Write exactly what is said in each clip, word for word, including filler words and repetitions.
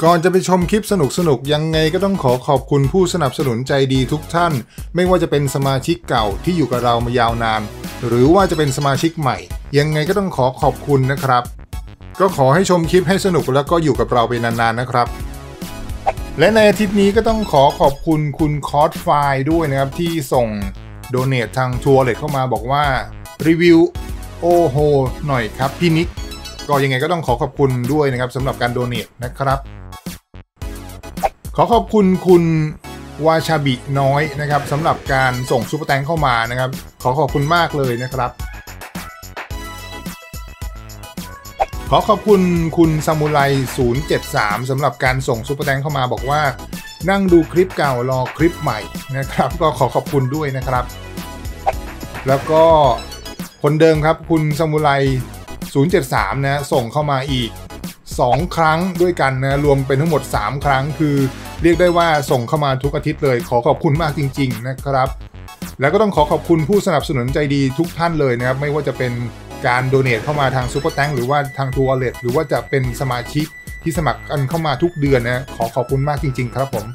ก่อนจะไปชมคลิปสนุกๆยังไงก็ต้องขอขอบคุณผู้สนับสนุนใจดีทุกท่านไม่ว่าจะเป็นสมาชิกเก่าที่อยู่กับเรามายาวนานหรือว่าจะเป็นสมาชิกใหม่ยังไงก็ต้องขอขอบคุณนะครับก็ขอให้ชมคลิปให้สนุกแล้วก็อยู่กับเราไปนานๆนะครับและในอาทิตย์นี้ก็ต้องขอขอบคุณคุณคอร์สไฟล์ด้วยนะครับที่ส่งโดเนททางทัวร์เลทเข้ามาบอกว่ารีวิวโอโหหน่อยครับพี่นิกก็ยังไงก็ต้องขอขอบคุณด้วยนะครับสำหรับการโดเนทนะครับขอขอบคุณคุณวาชาบิน้อยนะครับสำหรับการส่งซุปเปอร์แตงเข้ามานะครับขอขอบคุณมากเลยนะครับขอขอบคุณคุณซามูไรศูนย์เจ็ดสามสำหรับการส่งซุปเปอร์แตงเข้ามาบอกว่านั่งดูคลิปเก่ารอคลิปใหม่นะครับก็ขอขอบคุณด้วยนะครับแล้วก็คนเดิมครับคุณซามูไรศูนย์เจ็ดสามนะส่งเข้ามาอีกสองครั้งด้วยกันนะรวมเป็นทั้งหมดสามครั้งคือเรียกได้ว่าส่งเข้ามาทุกอาทิตย์เลยขอขอบคุณมากจริงๆนะครับแล้วก็ต้องขอขอบคุณผู้สนับสนุนใจดีทุกท่านเลยนะครับไม่ว่าจะเป็นการโดเนทเข้ามาทางซุปเปอร์แตงหรือว่าทางทัวร์เลทหรือว่าจะเป็นสมาชิกที่สมัครกันเข้ามาทุกเดือนนะขอขอบคุณมากจริงๆครับผม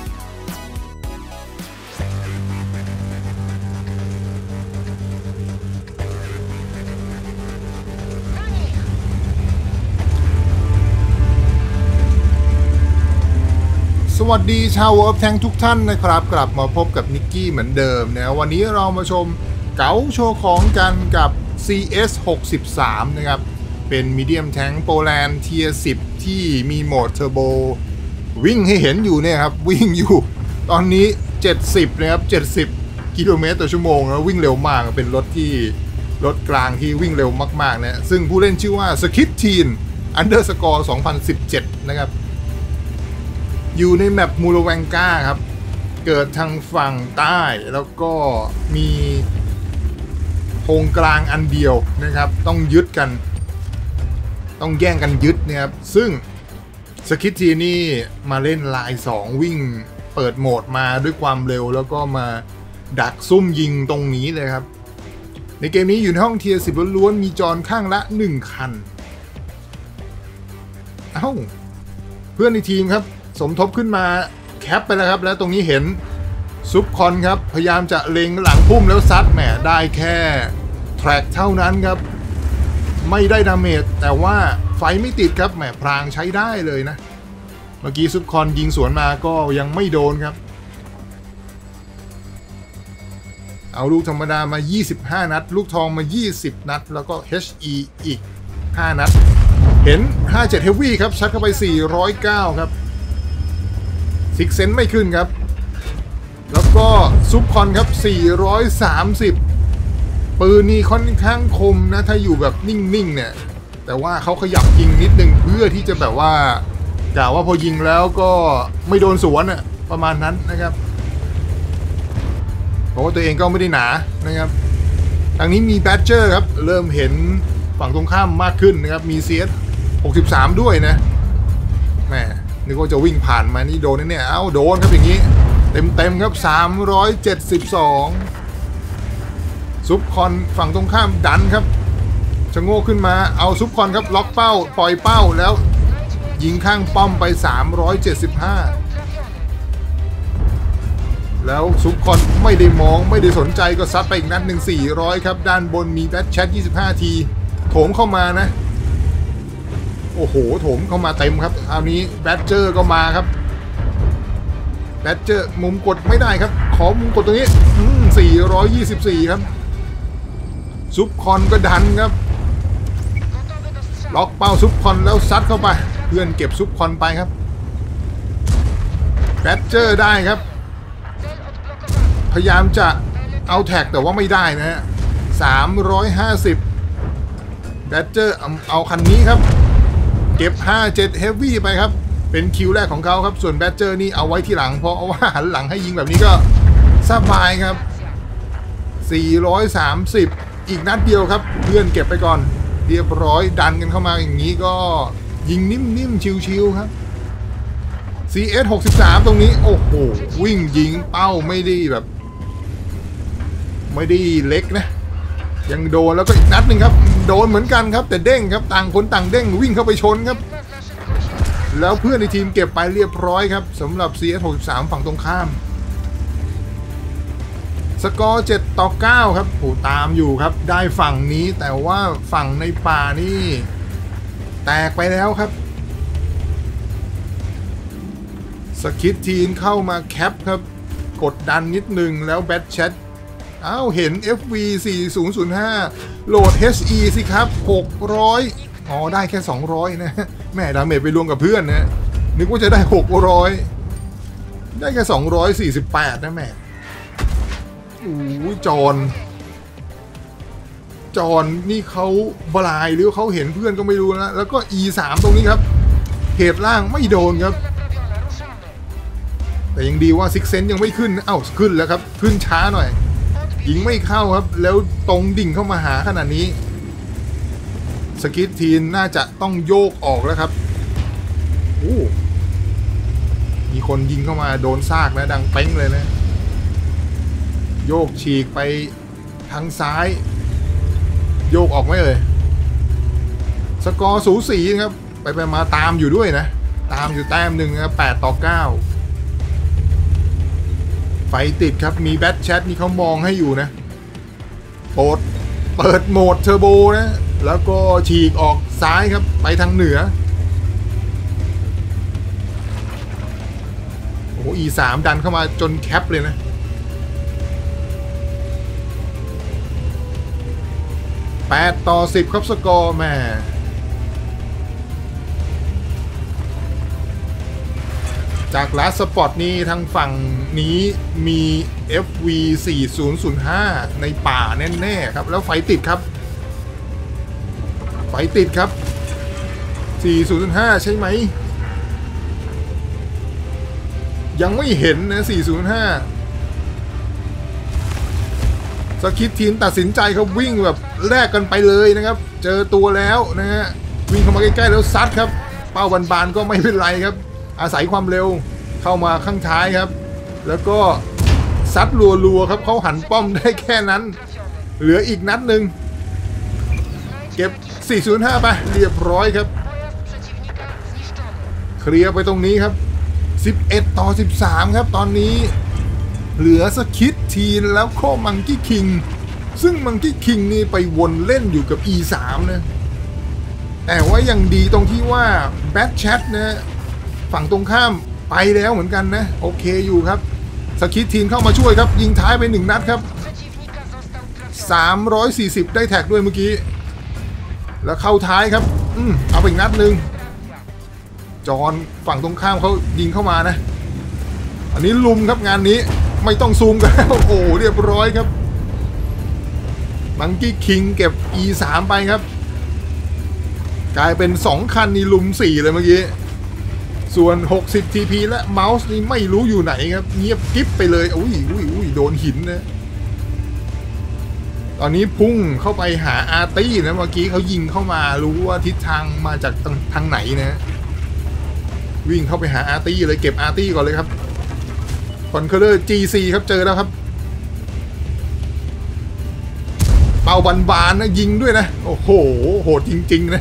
สวัสดีชาวเวิร์ฟแทงทุกท่านนะครับกลับมาพบกับนิกกี้เหมือนเดิมนะวันนี้เรามาชมเก๋าโชว์ของกันกับ ซี เอส หกสิบสาม นะครับเป็นมีเดียมแทงโปแลนด์เทียร์สิบที่มีโหมดเทอร์โบวิ่งให้เห็นอยู่เนี่ยครับวิ่งอยู่ตอนนี้เจ็ดสิบนะครับเจ็ดสิบกิโลเมตรต่อชั่วโมงแล้ววิ่งเร็วมากเป็นรถที่รถกลางที่วิ่งเร็วมากๆนะซึ่งผู้เล่นชื่อว่าสคิปทีนอันเดอร์สกอร์สองพันสิบเจ็ดนะครับอยู่ในแมปมูโรแวงกาครับเกิดทางฝั่งใต้แล้วก็มีโครงกลางอันเดียวนะครับต้องยึดกันต้องแย่งกันยึดนะครับซึ่งสคิททีนี่มาเล่นลายสองวิ่งเปิดโหมดมาด้วยความเร็วแล้วก็มาดักซุ่มยิงตรงนี้เลยครับในเกมนี้อยู่ในห้องเทียร์สิบล้วนๆมีจรข้างละหนึ่งคันเอ้าเพื่อนในทีมครับสมทบขึ้นมาแคปไปแล้วครับแล้วตรงนี้เห็นซุปคอนครับพยายามจะเล็งหลังพุ่มแล้วซัดแหมได้แค่แทร็กเท่านั้นครับไม่ได้ดาเมจแต่ว่าไฟไม่ติดครับแหมพรางใช้ได้เลยนะเมื่อกี้ซุปคอนยิงสวนมาก็ยังไม่โดนครับเอาลูกธรรมดามายี่สิบห้านัดลูกทองมายี่สิบนัดแล้วก็ เอช อี อีกห้านัดเห็นห้าสิบเจ็ด Heavy ครับชัดเข้าไปสี่ร้อยเก้าครับซิกเซนไม่ขึ้นครับแล้วก็ซุปคอนครับสี่ร้อยสามสิบปืนนี่ค่อนข้างคมนะถ้าอยู่แบบนิ่งๆเนี่ยแต่ว่าเขาขยับยิงนิดนึงเพื่อที่จะแบบว่ากล่าวว่าพอยิงแล้วก็ไม่โดนสวนอ่ะประมาณนั้นนะครับเพราะว่าตัวเองก็ไม่ได้หนานะครับทางนี้มีแบดเจอร์ครับเริ่มเห็นฝั่งตรงข้ามมากขึ้นนะครับมี ซี เอส หกสิบสามด้วยนะแหมนึกว่าจะวิ่งผ่านมานี่โดนเนี่ยเอ้าโดนครับอย่างนี้เต็มๆครับสามร้อยเจ็ดสิบสองซุปคอนฝั่งตรงข้ามดันครับชะโง่ขึ้นมาเอาซุปคอนครับล็อกเป้าปล่อยเป้าแล้วยิงข้างป้อมไปสามร้อยเจ็ดสิบห้าแล้วซุปคอนไม่ได้มองไม่ได้สนใจก็ซัดไปอีกนัดหนึ่งสี่ร้อยครับด้านบนมีแบทแชทยี่สิบห้าทีโถมเข้ามานะโอ้โหโถมเข้ามาเต็มครับคราวนี้แบทเจอร์ก็มาครับแบทเจอร์มุมกดไม่ได้ครับขอมุมกดตรงนี้สี่ร้อยยี่สิบสี่ครับซุปคอนก็ดันครับล็อกเป้าซุปคอนแล้วซัดเข้าไปเพื่อนเก็บซุปคอนไปครับแบทเจอร์ได้ครับพยายามจะเอาแท็กแต่ว่าไม่ได้นะฮะสามร้อยห้าสิบแบทเจอร์เอาคันนี้ครับเก็บห้าสิบเจ็ด Heavy ไปครับเป็นคิวแรกของเขาครับส่วนแบทเจอร์นี่เอาไว้ที่หลังเพราะว่าหันหลังให้ยิงแบบนี้ก็สบายครับสี่ร้อยสามสิบอีกนัดเดียวครับเพื่อนเก็บไปก่อนเรียบร้อยดันกันเข้ามาอย่างนี้ก็ยิงนิ่มๆชิวๆครับ ซี เอส หกสิบสามตรงนี้โอ้โหวิ่งยิงเป้าไม่ได้แบบไม่ได้เล็กนะยังโดนแล้วก็อีกนัดหนึ่งครับโดนเหมือนกันครับแต่เด้งครับต่างคนต่างเด้งวิ่งเข้าไปชนครับแล้วเพื่อนในทีมเก็บไปเรียบร้อยครับสำหรับ ซี เอส หกสิบสาม ฝั่งตรงข้ามสกอร์เจ็ดต่อเก้าครับโอ้ตามอยู่ครับได้ฝั่งนี้แต่ว่าฝั่งในป่านี่แตกไปแล้วครับสคิททีนเข้ามาแคปครับกดดันนิดนึงแล้วแบทแชทอ้าวเห็น เอฟ วี สี่ศูนย์ศูนย์ห้า โหลด เอช อี สิครับหกร้อยอ๋อได้แค่สองร้อยนะแม่ดาเมจไปรวมกับเพื่อนนะนึกว่าจะได้หกร้อยได้แค่สองร้อยสี่สิบแปดนะแม่โอ้ยจอนจอนนี่เขาบลายหรือเขาเห็นเพื่อนก็ไม่รู้นะแล้วก็ อี สาม ตรงนี้ครับเหตุล่างไม่โดนครับแต่ยังดีว่าซิกเซนยังไม่ขึ้นเอ้าขึ้นแล้วครับขึ้นช้าหน่อยยิงไม่เข้าครับแล้วตรงดิ่งเข้ามาหาขนาดนี้สกิททีนน่าจะต้องโยกออกแล้วครับโอ้มีคนยิงเข้ามาโดนซากนะดังเป้งเลยนะโยกฉีกไปทางซ้ายโยกออกไม่เลยสกอร์สูสีครับไปไปมาตามอยู่ด้วยนะตามอยู่แต้มหนึ่งนะแปดต่อเก้าไฟติดครับมีแบทแชทนี่เขามองให้อยู่นะโปดเปิดโหมดเทอร์โบนะแล้วก็ฉีกออกซ้ายครับไปทางเหนือโอ้โห อี สาม ดันเข้ามาจนแคปเลยนะแปดต่อสิบครับสกอร์แม่จากลาสสปอร์ตนี้ทางฝั่งนี้มี เอฟ วี สี่ศูนย์ศูนย์ห้า ในป่าแน่ๆครับแล้วไฟติดครับไฟติดครับสี่ศูนย์ศูนย์ห้าใช่ไหมยังไม่เห็นนะสี่ศูนย์ห้าสคิททีนตัดสินใจครับวิ่งแบบแลกกันไปเลยนะครับเจอตัวแล้วนะฮะวิ่งเข้ามาใกล้ๆแล้วซัดครับเป้าบานๆก็ไม่เป็นไรครับอาศัยความเร็วเข้ามาข้างท้ายครับแล้วก็ซัดรัวๆครับเขาหันป้อมได้แค่นั้นเหลืออีกนัดหนึ่งเก็บสี่ศูนย์ห้าไปเรียบร้อยครับเคลียร์ไปตรงนี้ครับสิบเอ็ดต่อสิบสามครับตอนนี้เหลือสคิททีนแล้วก็มังกี้คิงซึ่งมังกี้คิงนี่ไปวนเล่นอยู่กับ อี สาม นะแต่ว่ายังดีตรงที่ว่าแบทแชทนะฝั่งตรงข้ามไปแล้วเหมือนกันนะโอเคอยู่ครับสคิททีนเข้ามาช่วยครับยิงท้ายไปหนึ่งนัดครับสามร้อยสี่สิบได้แท็กด้วยเมื่อกี้แล้วเข้าท้ายครับอืมเอาไปอีกนัดหนึ่งจอนฝั่งตรงข้ามเขายิงเข้ามานะอันนี้ลุมครับงานนี้ไม่ต้องซูมกันแล้วโอ้โหเรียบร้อยครับมังกี้คิงเก็บ อี สาม ไปครับกลายเป็นสองคันนี่ลุมสี่เลยเมื่อกี้ส่วนหกสิบ ที พี และเมาส์นี่ไม่รู้อยู่ไหนครับเงียบกิ๊บไปเลยอุ้ยอุ้ยอุ้ยโดนหินนะตอนนี้พุ่งเข้าไปหาอาร์ตี้นะเมื่อกี้เขายิงเข้ามารู้ว่าทิศทางมาจากทางไหนนะวิ่งเข้าไปหาอาร์ตี้เลยเก็บอาร์ตี้ก่อนเลยครับคอนเคอร์เลอร์ จี ซี ครับเจอแล้วครับเป่าบานๆนะยิงด้วยนะโอ้โหโหดจริงๆนะ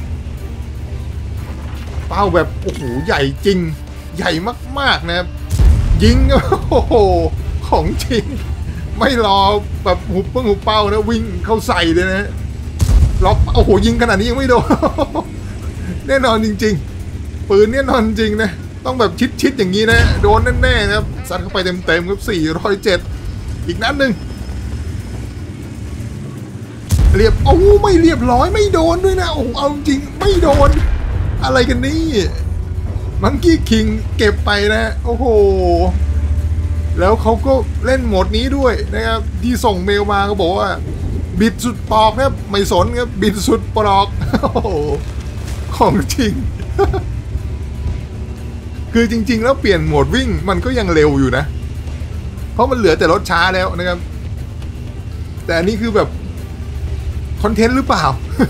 เป้าแบบโอ้โหใหญ่จริงใหญ่มากๆนะครับยิงโอ้โหของจริงไม่รอแบบหุบเปิ้งหุบเป้านะวิ่งเข้าใส่เลยนะล็อกโอ้โหยิงขนาดนี้ยังไม่โดนแน่นอนจริงๆปืนแน่นอนจริงนะต้องแบบชิดๆอย่างนี้นะโดนแน่ๆครับซัดเข้าไปเต็มๆครับสี่ร้อยเจ็ดอีกนัดหนึ่งเรียบโอ้ไม่เรียบร้อยไม่โดนด้วยนะโอ้เอาจริงไม่โดนอะไรกันนี่มังกี้คิงเก็บไปนะโอ้โหแล้วเขาก็เล่นโหมดนี้ด้วยนะครับที่ส่งเมลมาก็บอกว่าบิดสุดปอกครับไม่สนครับบิดสุดปลอกโอ้โหของจริง คือจริงๆแล้วเปลี่ยนโหมดวิ่งมันก็ยังเร็วอยู่นะเพราะมันเหลือแต่รถช้าแล้วนะครับแต่อันนี้คือแบบคอนเทนต์หรือเปล่า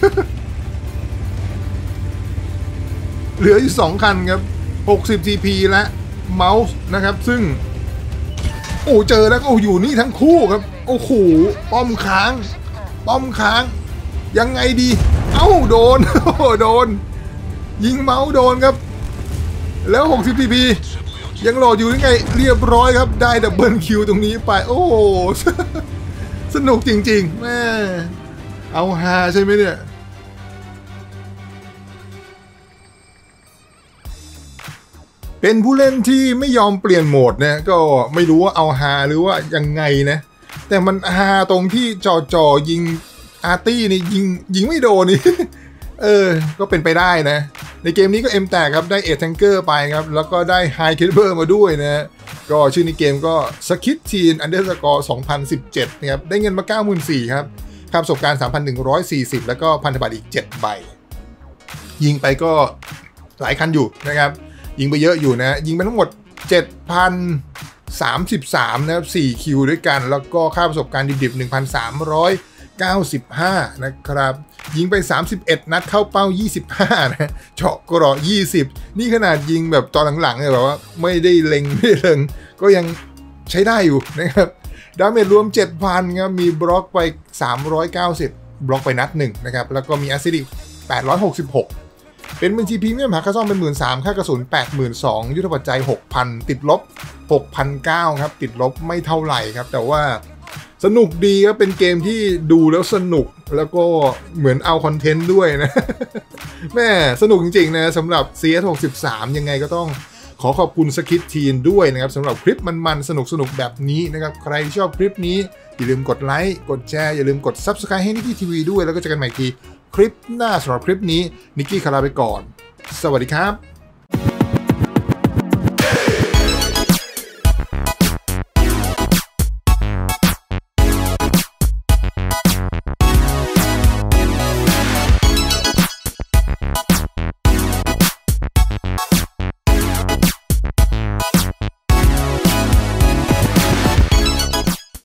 เหลืออยู่สองคันครับหกสิบ ที พี และเมาส์นะครับซึ่งโอ้เจอแล้วก็อยู่นี่ทั้งคู่ครับโอ้โหป้อมค้างป้อมค้างยังไงดีเอ้าโดนโอ้โดนยิงเมาส์โดนครับแล้ว หกสิบ ที พี ยังโหลดอยู่ยังไงเรียบร้อยครับได้ดับเบิลคิวตรงนี้ไปโอ้โห สนุกจริงๆแม่เอาฮาใช่ไหมเนี่ยเป็นผู้เล่นที่ไม่ยอมเปลี่ยนโหมดนะก็ไม่รู้ว่าเอาฮาหรือว่ายังไงนะแต่มันฮาตรงที่จ่อจ่อยิงอาร์ตี้นี่ยิงยิงไม่โดนนี่ เออก็เป็นไปได้นะในเกมนี้ก็เอ็มแตกครับได้เอทแทงเกอร์ไปครับแล้วก็ได้ไฮเคเบิลมาด้วยนะก็ชื่อในเกมก็สคิททีนอันเดอร์สกอร์สองพันสิบเจ็ดนะครับได้เงินมา เก้าหมื่นสี่พัน ครับค่าประสบการณ์ สามพันหนึ่งร้อยสี่สิบ แล้วก็พันธบัตรอีกเจ็ดใบยิงไปก็หลายคันอยู่นะครับยิงไปเยอะอยู่นะยิงไปทั้งหมด เจ็ดพันสามสิบสาม นะครับสี่คิวด้วยกันแล้วก็ค่าประสบการณ์ดิบๆ หนึ่งพันสามร้อยเก้าสิบห้า นะครับยิงไปสามสิบเอ็ดนัดเข้าเป้ายี่สิบห้านะเจาะกรอยี่สิบนี่ขนาดยิงแบบตอนหลังๆเนี่ยแบบว่าไม่ได้เล็งไม่ได้เล็งก็ยังใช้ได้อยู่นะครับดาเมจรวม เจ็ดพัน ครับมีบล็อกไปสามร้อยเก้าสิบบล็อกไปนัดหนึ่งนะครับแล้วก็มีแอสซิดแปดร้อยหกสิบหกเป็นบัญชีพรีเมียมหาค่าซ่อมเป็น หนึ่งหมื่นสามพัน ค่ากระสุน แปดหมื่นสองพัน ยุทธปัจจัย หกพัน ติดลบ หกพันเก้าร้อย ครับติดลบไม่เท่าไหร่ครับแต่ว่าสนุกดีครับเป็นเกมที่ดูแล้วสนุกแล้วก็เหมือนเอาคอนเทนต์ด้วยนะ แม่สนุกจริงๆนะสำหรับ ซี เอส หกสิบสาม ยังไงก็ต้องขอขอบคุณสคิททีนด้วยนะครับสำหรับคลิปมันๆสนุกๆแบบนี้นะครับใครชอบคลิปนี้อย่าลืมกดไลค์กดแชร์อย่าลืมกด ซับสไครบ์ ให้นิกกี้ทีวีด้วยแล้วก็เจอกันใหม่ทีคลิปหน้าสำหรับคลิปนี้นิกกี้ขอลาไปก่อนสวัสดีครับ